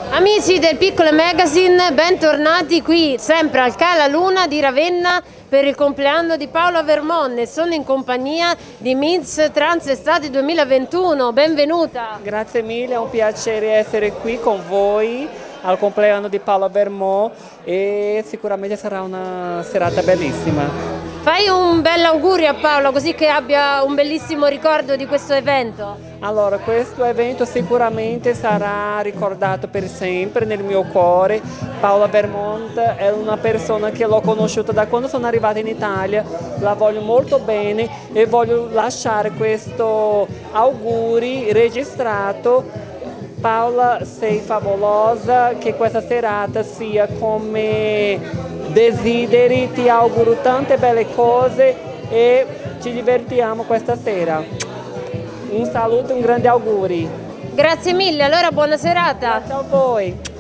Amici del Piccolo Magazine, bentornati qui sempre al Cala Luna di Ravenna per il compleanno di Paola Vermonne. Sono in compagnia di Miss Trans Estate 2021, benvenuta. Grazie mille, è un piacere essere qui con voi al compleanno di Paola Vermonne e sicuramente sarà una serata bellissima. Fai un bel augurio a Paola così che abbia un bellissimo ricordo di questo evento. Allora, questo evento sicuramente sarà ricordato per sempre nel mio cuore. Paola Vermonne è una persona che l'ho conosciuta da quando sono arrivata in Italia, la voglio molto bene e voglio lasciare questo auguri registrato. Paola, sei favolosa, che questa serata sia come desideri, ti auguro tante belle cose e ci divertiamo questa sera. Un saluto e un grande auguri. Grazie mille, allora buona serata. Grazie a voi.